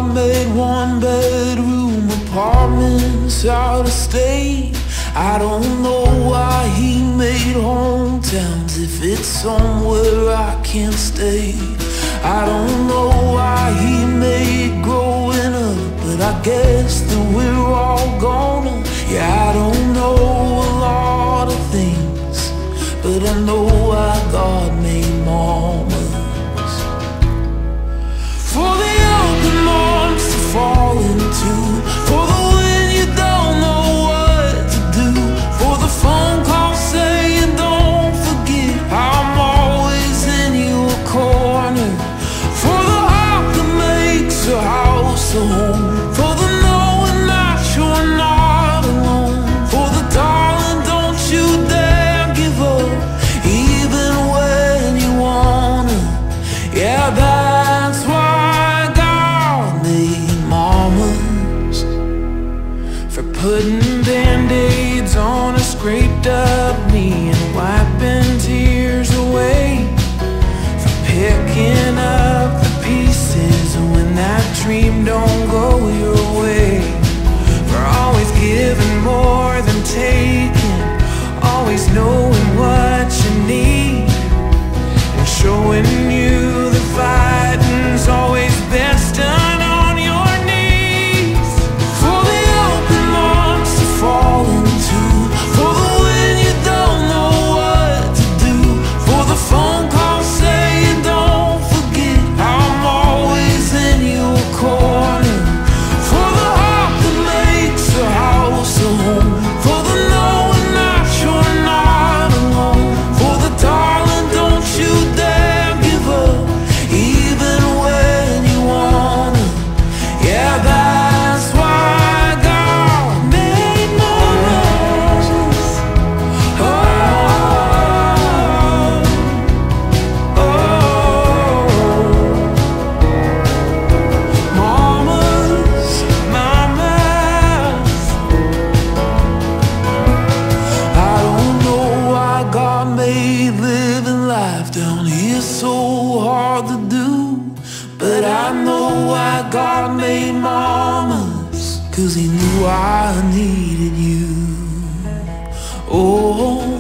God made one-bedroom apartments out of state. I don't know why He made hometowns if it's somewhere I can't stay. I don't know why He made growing up, but I guess that we're all gonna. Yeah, I don't know a lot of things, but I know why God made mamas. For the open arms to fall into, for the when you don't know what to do, for the phone call saying don't forget I'm always in your corner, for the heart that makes a house a home, for the knowing that you're not alone, for the darling don't you dare give up, even when you wanna. Yeah, that's why God made mamas, for putting band-aids on a scraped up knee and wiping tears away, for picking up the pieces when that dream don't go your way, for always giving more than taking, always knowing what you need, and showing you the fighting's always best done on your knees. For the open arms to fall into, for the when you don't know what to do, for the phone call saying don't forget I'm always in your corner, for the heart that makes a house a home, for the knowing that you're not alone, for the darling don't you dare give up, even when you wanna. Yeah, that's why God made mamas. Oh, mamas, mamas. I don't know why God made living life down here so hard to do, but I know why God made mamas, 'cause He knew I needed you. Oh,